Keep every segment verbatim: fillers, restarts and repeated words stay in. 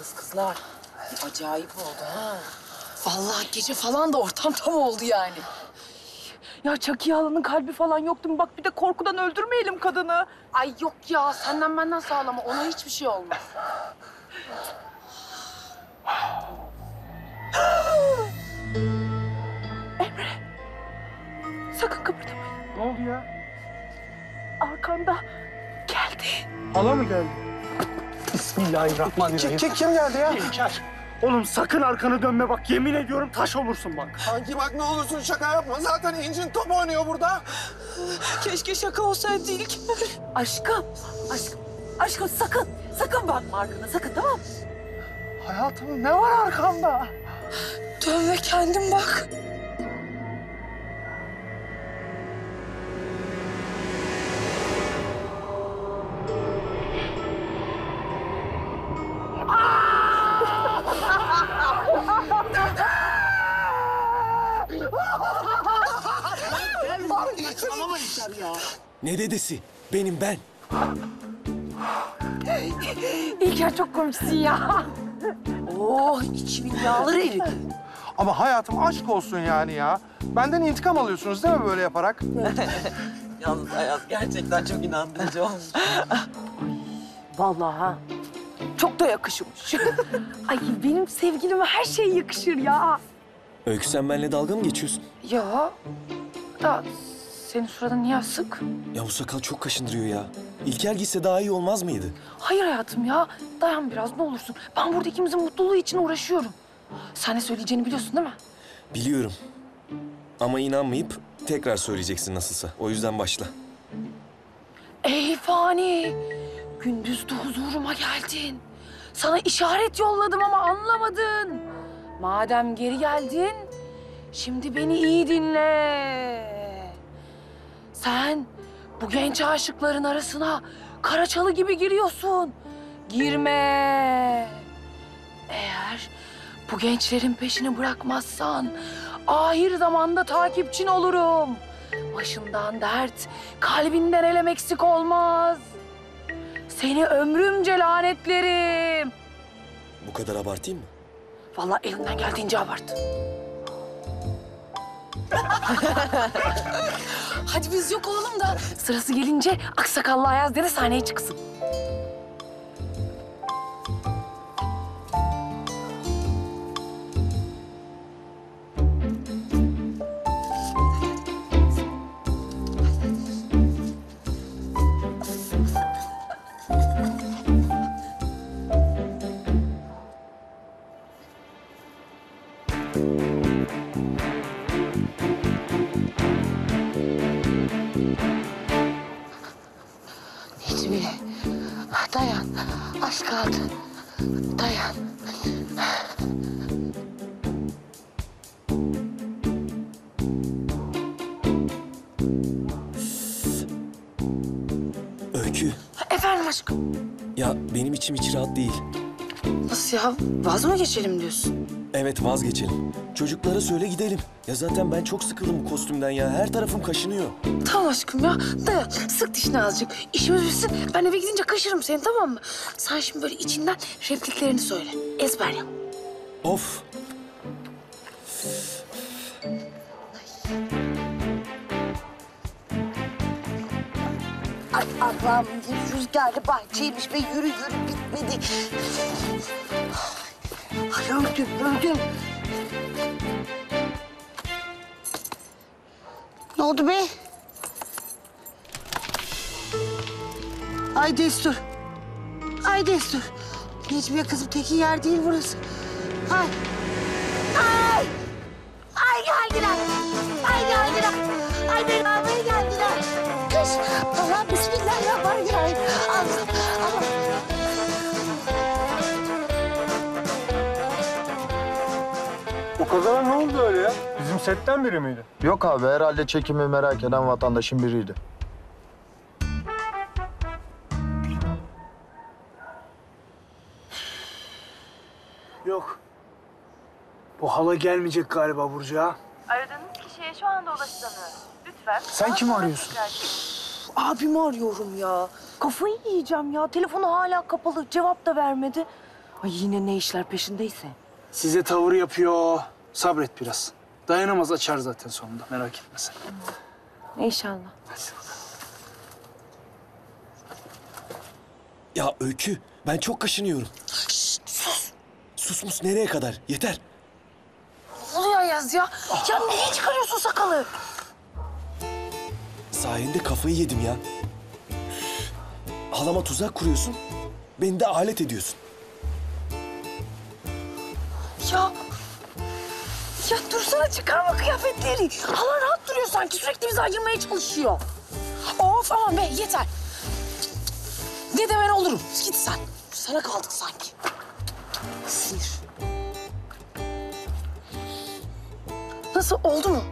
Yalnız kızlar acayip oldu ha. Vallahi gece falan da ortam tam oldu yani. Ya Çakiye halanın kalbi falan yoktu mu? Bak bir de korkudan öldürmeyelim kadını. Ay yok ya senden benden sağlama ona hiçbir şey olmaz. Emre, sakın kıpırdamayın. Ne oldu ya? Arkanda geldi. Hala mı geldi? Bismillahirrahmanirrahim. Kim, kim, kim geldi ya? İlker. Oğlum sakın arkanı dönme bak. Yemin ediyorum taş olursun bak. Kanki bak ne olursun şaka yapma. Zaten İncin top oynuyor burada. Keşke şaka olsaydı İlker. Aşkım, aşkım, aşkım sakın, sakın bakma arkana, sakın tamam mı? Hayatım ne var arkamda? Dön ve kendin bak. Ne dedesi? Benim ben. İlker çok komiksin ya. Oh içimin yağları eridi. Ama hayatım aşk olsun yani ya. Benden intikam alıyorsunuz değil mi böyle yaparak? Yalnız Ayaz gerçekten çok inandırıcı olmuş. Vallahi ha. Çok da yakışmış. Ay benim sevgilime her şey yakışır ya. Öykü sen benimle dalga mı geçiyorsun? Ya da senin suratın niye asık? Ya bu sakal çok kaşındırıyor ya. İlker gitse daha iyi olmaz mıydı? Hayır hayatım ya. Dayan biraz ne olursun. Ben burada ikimizin mutluluğu için uğraşıyorum. Sen ne söyleyeceğini biliyorsun değil mi? Biliyorum. Ama inanmayıp tekrar söyleyeceksin nasılsa. O yüzden başla. Ey fani. Gündüz de huzuruma geldin. Sana işaret yolladım ama anlamadın. Madem geri geldin, şimdi beni iyi dinle. Sen bu genç aşıkların arasına Karaçalı gibi giriyorsun. Girme. Eğer bu gençlerin peşini bırakmazsan ahir zamanda takipçin olurum. Başından dert, kalbinden elem eksik olmaz. Seni ömrümce lanetlerim. Bu kadar abartayım mı? Vallahi elinden geldiğince abart. Hadi biz yok olalım da sırası gelince aksakallı Ayaz dede sahneye çıksın. Necmi dayan az kaldı dayan. Öykü. Efendim aşkım. Ya benim içim hiç rahat değil. Nasıl ya vaz mı geçelim diyorsun? Evet vazgeçelim. Çocuklara söyle gidelim. Ya zaten ben çok sıkıldım bu kostümden ya. Her tarafım kaşınıyor. Tamam aşkım ya dayan sık dişini azıcık. İşimiz bitsin ben eve gidince kaşırım seni tamam mı? Sen şimdi böyle içinden repliklerini söyle ezber yap. Of. Ay Allah'ım bir rüzgarlı bahçeymiş ve yürü yürü bitmedi. Ay öldüm, öldüm. Ne oldu be? Ay Destur. Ay Destur. Necmiye kızım tekin yer değil burası. Ay. Ay. Ay geldiler. Ay geldiler. Ay beni almaya geldiler. Kış. Allah bismillahirrahmanirrahim. Allah. Allah. O kazalar ne oldu öyle ya? Bizim setten biri miydi? Yok abi herhalde çekimi merak eden vatandaşın biriydi. Yok. Bu hala gelmeyecek galiba Burcu'ya. Aradığınız kişiye şu anda ulaşılamıyor. Lütfen. Sen kimi arıyorsun? Abimi arıyorum ya. Kafayı yiyeceğim ya. Telefonu hala kapalı. Cevap da vermedi. Ay yine ne işler peşindeyse. Size tavır yapıyor. Sabret biraz. Dayanamaz açar zaten sonunda. Merak etme sen. İnşallah. Ya Öykü, ben çok kaşınıyorum. Şşt, sus. Susmus nereye kadar? Yeter. Ne oluyor Ayaz ya? Ya niye çıkarıyorsun sakalı? Sayende kafayı yedim ya. Halama tuzak kuruyorsun, beni de alet ediyorsun. Ya... Ya dursana çıkarma kıyafetleri. Hala rahat duruyor sanki. Sürekli bizi ayırmaya çalışıyor. Of aman be yeter. Ne de ben olurum. Git sen. Sana kaldık sanki. Sinir. Nasıl oldu mu?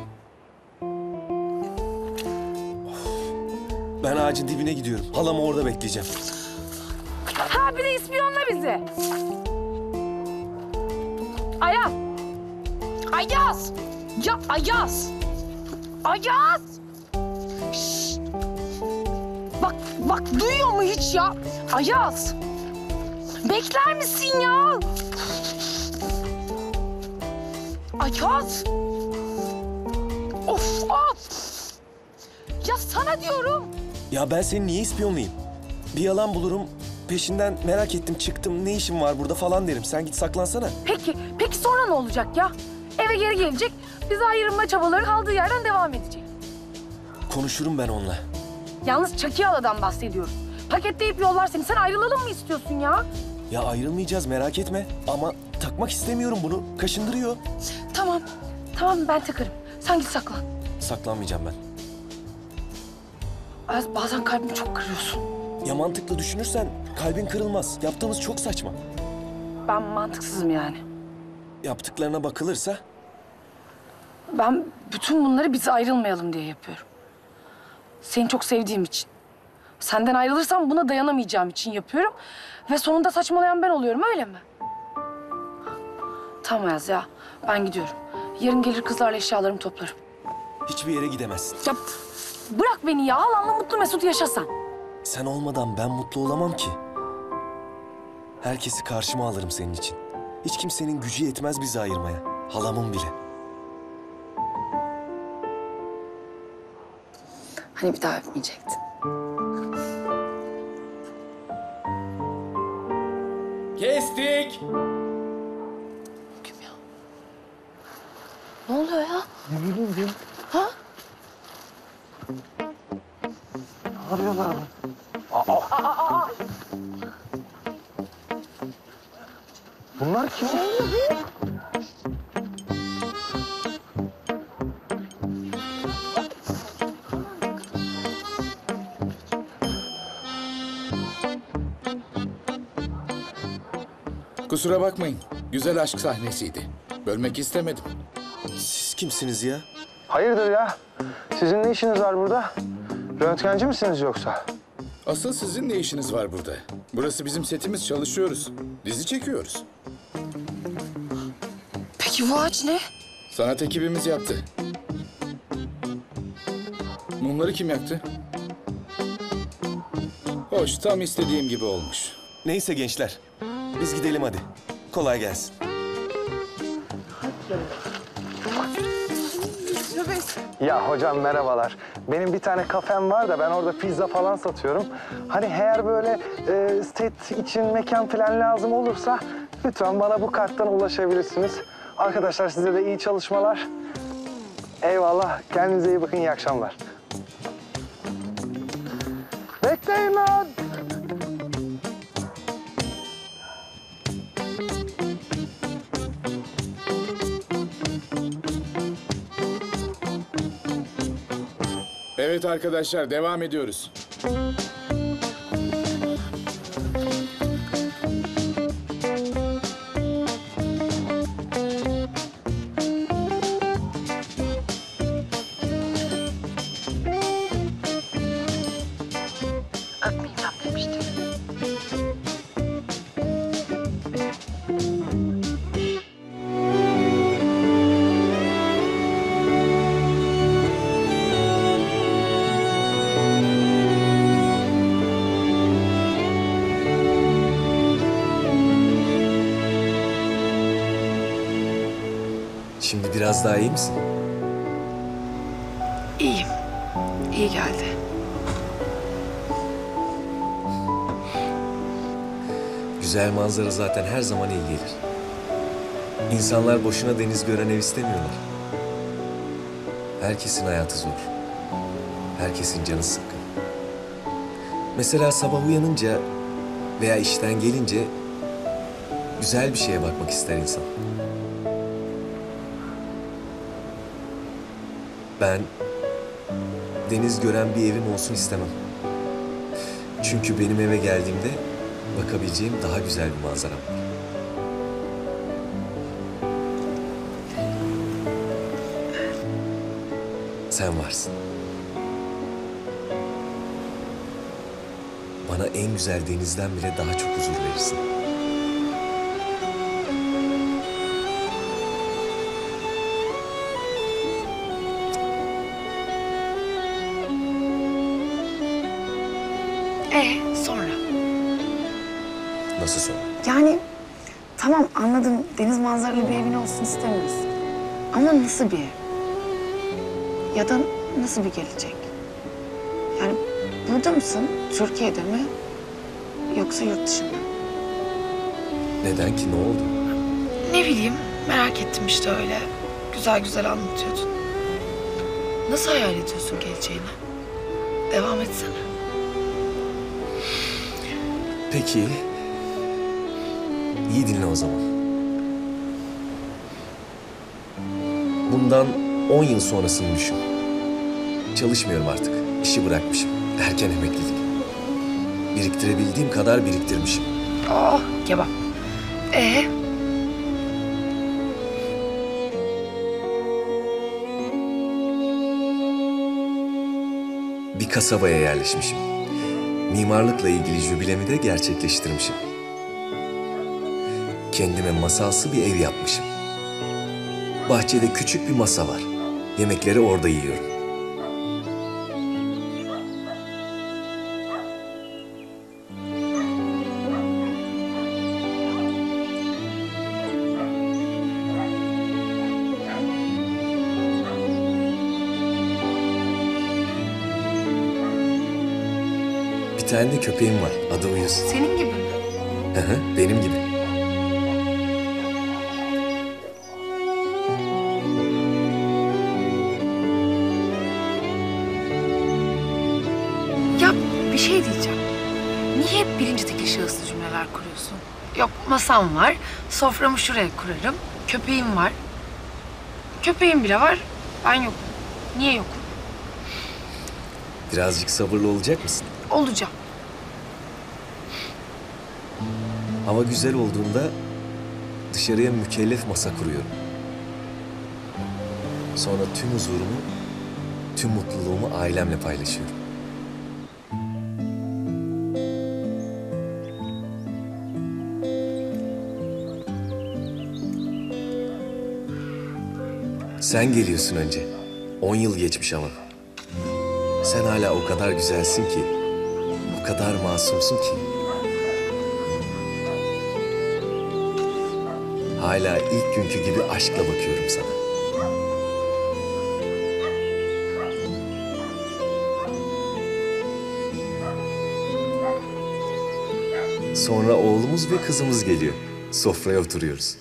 Ben ağacın dibine gidiyorum. Halamı orada bekleyeceğim. Ha bir de ispiyonla bizi. Ayaz. Ayaz. Ya Ayaz. Ayaz. Şşt. Bak bak duyuyor mu hiç ya? Ayaz. Bekler misin ya? Ayaz. Of of. Ya sana diyorum. Ya ben seni niye ispiyonlayayım? Bir yalan bulurum, peşinden merak ettim, çıktım, ne işim var burada falan derim. Sen git saklansana. Peki, peki sonra ne olacak ya? Eve geri gelecek, bizi ayırma çabaları kaldığı yerden devam edecek. Konuşurum ben onunla. Yalnız Çakiyalı'dan bahsediyoruz. Paketleyip yollar seni. Sen ayrılalım mı istiyorsun ya? Ya ayrılmayacağız, merak etme. Ama takmak istemiyorum bunu. Kaşındırıyor. Tamam, tamam ben takarım. Sen git saklan. Saklanmayacağım ben. Ayaz bazen kalbimi çok kırıyorsun. Ya mantıklı düşünürsen kalbin kırılmaz. Yaptığımız çok saçma. Ben mantıksızım yani. Yaptıklarına bakılırsa Ben bütün bunları biz ayrılmayalım diye yapıyorum. Seni çok sevdiğim için. Senden ayrılırsam buna dayanamayacağım için yapıyorum. Ve sonunda saçmalayan ben oluyorum, öyle mi? Tamam Ayaz ya, ben gidiyorum. Yarın gelir kızlarla eşyalarımı toplarım. hiçbir yere gidemezsin. Ya bırak beni ya, halanla mutlu mesut yaşasan. Sen olmadan ben mutlu olamam ki. Herkesi karşıma alırım senin için. Hiç kimsenin gücü yetmez bizi ayırmaya. Halamın bile. Hani bir daha öpmeyecektin. Kestik. Kim ya? Ne oluyor ya? Ne bileyim diyorum. Ha? Ne arıyorlar mı? Bunlar kim? Kusura bakmayın. Güzel aşk sahnesiydi. Bölmek istemedim. Siz kimsiniz ya? Hayırdır ya? Sizin ne işiniz var burada? Röntgenci misiniz yoksa? Asıl sizin ne işiniz var burada? Burası bizim setimiz, çalışıyoruz. Dizi çekiyoruz. Peki bu ağaç ne? Sanat ekibimiz yaptı. Mumları kim yaktı? Hoş, tam istediğim gibi olmuş. Neyse gençler. Biz gidelim hadi. Kolay gelsin. Ya hocam merhabalar. Benim bir tane kafem var da ben orada pizza falan satıyorum. Hani eğer böyle e, set için mekan falan lazım olursa lütfen bana bu karttan ulaşabilirsiniz. Arkadaşlar size de iyi çalışmalar. Eyvallah. Kendinize iyi bakın. İyi akşamlar. Bekleyin lan. Evet arkadaşlar, devam ediyoruz. Öpmeyeceğim demiştim. Şimdi biraz daha iyi misin? İyiyim. İyi geldi. Güzel manzara zaten her zaman iyi gelir. İnsanlar boşuna deniz gören ev istemiyorlar. Herkesin hayatı zor. Herkesin canı sıkkın. Mesela sabah uyanınca veya işten gelince güzel bir şeye bakmak ister insan. Ben deniz gören bir evim olsun istemem. Çünkü benim eve geldiğimde bakabileceğim daha güzel bir manzaram var. Sen varsın. Bana en güzel denizden bile daha çok huzur verirsin. Ee, sonra? Nasıl sonra? Yani tamam anladım. Deniz manzaralı bir evin olsun istemiyorsun. Ama nasıl bir ev? Ya da nasıl bir gelecek? Yani burada mısın? Türkiye'de mi? Yoksa yurt dışında mı? Neden ki? Ne oldu? Ne bileyim. Merak ettim işte öyle. Güzel güzel anlatıyordun. Nasıl hayal ediyorsun geleceğini? Devam etsene. Peki. İyi dinle o zaman. Bundan on yıl sonrasını düşün. Çalışmıyorum artık. İşi bırakmışım. Erken emeklilik. Biriktirebildiğim kadar biriktirmişim. Oh, kebap. Ee? Bir kasabaya yerleşmişim. Mimarlıkla ilgili jübilemi de gerçekleştirmişim. Kendime masalsı bir ev yapmışım. Bahçede küçük bir masa var. Yemekleri orada yiyorum. Bir tane de köpeğim var. Adı Uyuz. Senin gibi mi? Hı hı, benim gibi. Ya bir şey diyeceğim. Niye hep birinci tekil şahıslı cümleler kuruyorsun? Yok masam var, soframı şuraya kurarım, köpeğim var. Köpeğim bile var, ben yokum. Niye yokum? Birazcık sabırlı olacak mısın? Olacağım. Hava güzel olduğunda dışarıya mükellef masa kuruyorum. Sonra tüm huzurumu, tüm mutluluğumu ailemle paylaşıyorum. Sen geliyorsun önce. On yıl geçmiş ama. Sen hala o kadar güzelsin ki, o kadar masumsun ki. Hala ilk günkü gibi aşkla bakıyorum sana. Sonra oğlumuz ve kızımız geliyor. Sofraya oturuyoruz.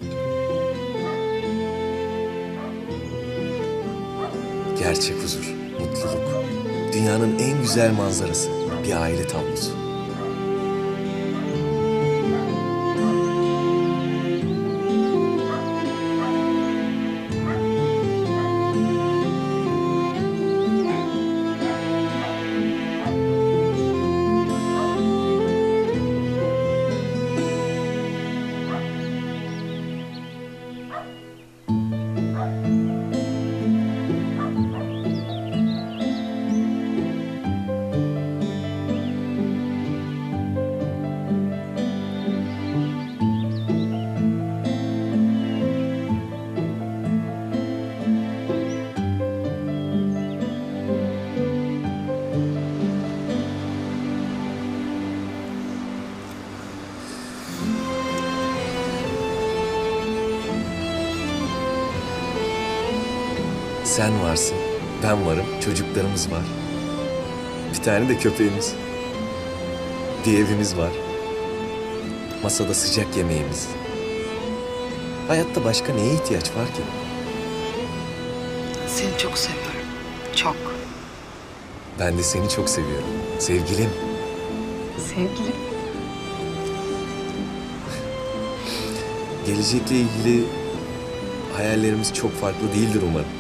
Gerçek huzur, mutluluk. Dünyanın en güzel manzarası. Bir aile tablosu. Sen varsın, ben varım, çocuklarımız var. Bir tane de köpeğimiz. Bir evimiz var. Masada sıcak yemeğimiz. Hayatta başka neye ihtiyaç var ki? Seni çok seviyorum. Çok. Ben de seni çok seviyorum. Sevgilim. Sevgilim. Gelecekle ilgili hayallerimiz çok farklı değildir umarım.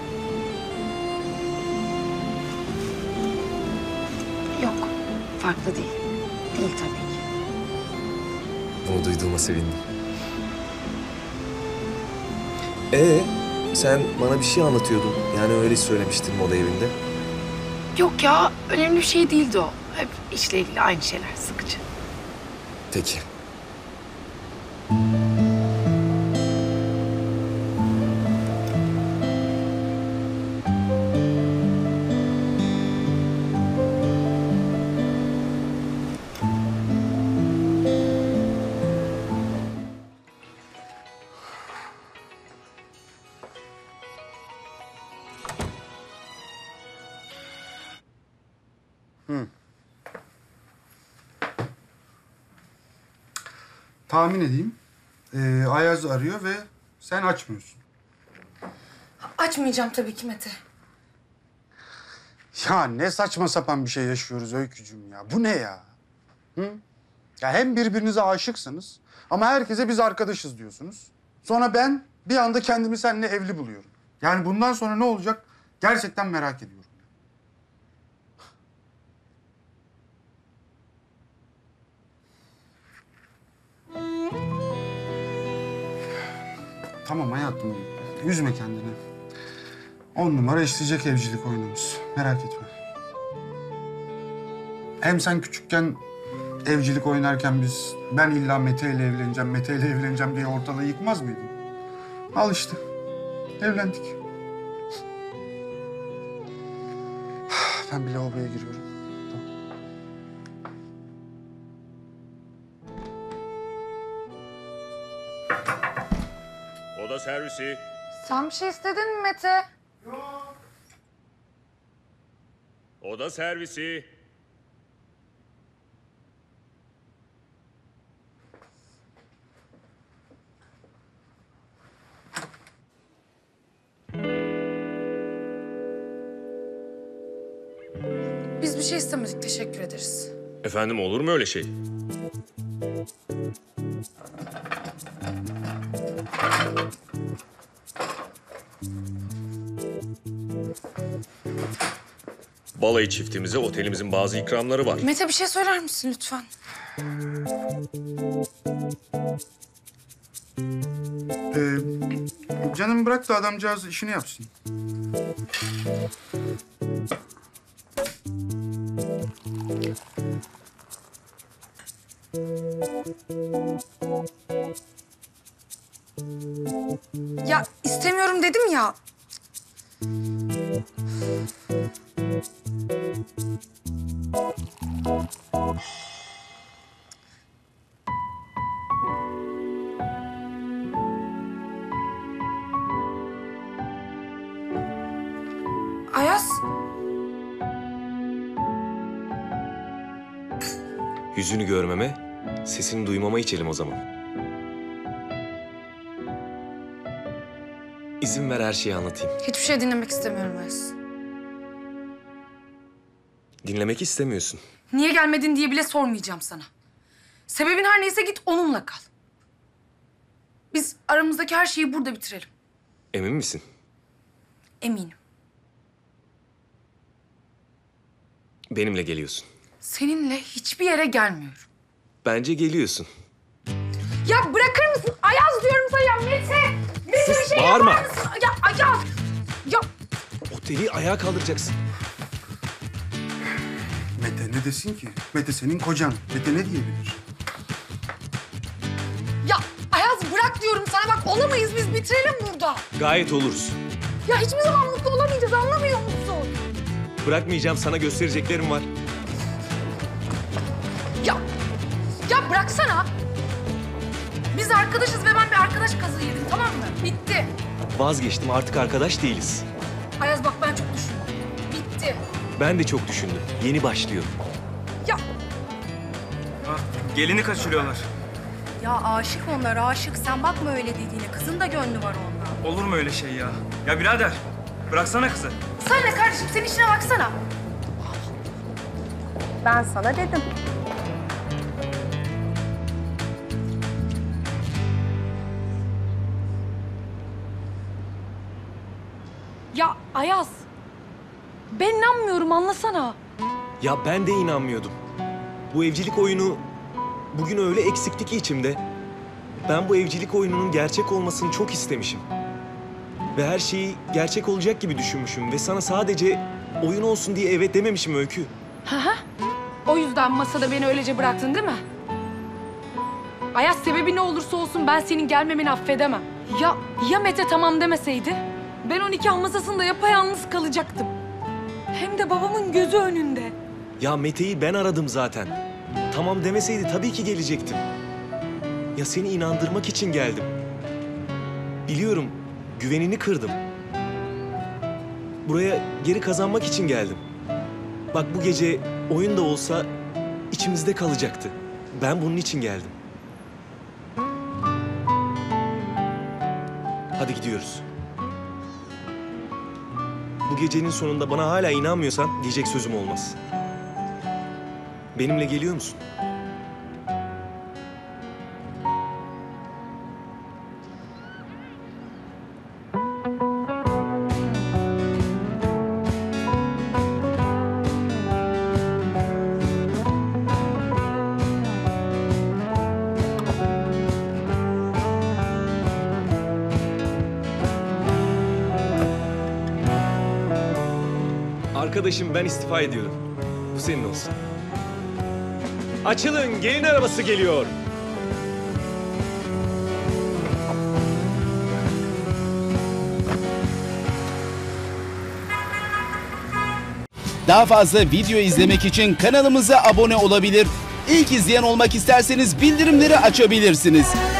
Yok. Farklı değil. Değil tabii ki. Bunu duyduğuma sevindim. Ee, sen bana bir şey anlatıyordun. Yani öyle söylemiştin moda evinde. Yok ya. Önemli bir şey değildi o. Hep işle ilgili aynı şeyler. Sıkıcı. Peki. Tahmin edeyim. Ee, Ayaz arıyor ve sen açmıyorsun. Açmayacağım tabii ki Mete. Ya ne saçma sapan bir şey yaşıyoruz Öykücüğüm ya. Bu ne ya? Hı? Ya hem birbirinize aşıksınız ama herkese biz arkadaşız diyorsunuz. Sonra ben bir anda kendimi seninle evli buluyorum. Yani bundan sonra ne olacak gerçekten merak ediyorum. Tamam hayatım, üzme kendini. On numara işleyecek evcilik oyunumuz. Merak etme. Hem sen küçükken evcilik oynarken biz ben illa Mete ile evleneceğim, Mete ile evleneceğim diye ortalığı yıkmaz mıydın? Al işte. Evlendik. Ben bir lavaboya giriyorum. Tamam. Oda servisi. Sen bir şey istedin mi Mete? Oda servisi. Biz bir şey istemedik. Teşekkür ederiz. Efendim olur mu öyle şey? Balayı çiftimize otelimizin bazı ikramları var. Mete bir şey söyler misin lütfen? Ee, canım bırak da adamcağız işini yapsın. Ya istemiyorum dedim ya. Ayaz. Yüzünü görmeme, sesini duymama içelim o zaman. İzin ver her şeyi anlatayım. Hiçbir şey dinlemek istemiyorum Ayaz. Dinlemek istemiyorsun. Niye gelmedin diye bile sormayacağım sana. Sebebin her neyse git onunla kal. Biz aramızdaki her şeyi burada bitirelim. Emin misin? Eminim. Benimle geliyorsun. Seninle hiçbir yere gelmiyorum. Bence geliyorsun. Ya bırakır mısın? Ayaz diyorum sana ya Mete. Mete bir şey bağırma. yapar mısın? Ya Ayaz. Ya Oteli ayağa kaldıracaksın. Mete ne desin ki? Mete senin kocan. Mete ne diyebilir? Ya Ayaz bırak diyorum sana bak olamayız biz bitirelim burada. Gayet oluruz. Ya hiçbir zaman mutlu olamayacağız anlamıyor musun? Bırakmayacağım, sana göstereceklerim var. Ya ya bıraksana. Biz arkadaşız ve ben bir arkadaş kazığı yedim tamam mı? Bitti. Vazgeçtim, artık arkadaş değiliz. Ayaz bak ben çok düşündüm. Bitti. Ben de çok düşündüm. Yeni başlıyor. Ya Gelini kaçırıyorlar. Ya aşık onlar aşık. Sen bakma öyle dediğine. Kızın da gönlü var onda. Olur mu öyle şey ya? Ya birader, bıraksana kızı. Sana ne kardeşim? Sen işine baksana. Ben sana dedim. Ya Ayaz. Ben inanmıyorum anlasana. Ya ben de inanmıyordum. Bu evcilik oyunu bugün öyle eksikti ki içimde. Ben bu evcilik oyununun gerçek olmasını çok istemişim. Ve her şeyi gerçek olacak gibi düşünmüşüm. Ve sana sadece oyun olsun diye evet dememişim Öykü. Hı hı. O yüzden masada beni öylece bıraktın değil mi? Ayaz sebebi ne olursa olsun ben senin gelmemeni affedemem. Ya ya Mete tamam demeseydi? Ben o nikah masasında yapayalnız kalacaktım. Hem de babamın gözü önünde. Ya Mete'yi ben aradım zaten. Tamam demeseydi tabii ki gelecektim. Ya seni inandırmak için geldim. Biliyorum, güvenini kırdım. Buraya geri kazanmak için geldim. Bak bu gece oyun da olsa içimizde kalacaktı. Ben bunun için geldim. Hadi gidiyoruz. Bu gecenin sonunda bana hala inanmıyorsan diyecek sözüm olmaz. Benimle geliyor musun? Arkadaşım ben istifa ediyorum. Bu senin olsun. Açılın, gelin arabası geliyor. Daha fazla video izlemek için kanalımıza abone olabilir. İlk izleyen olmak isterseniz bildirimleri açabilirsiniz.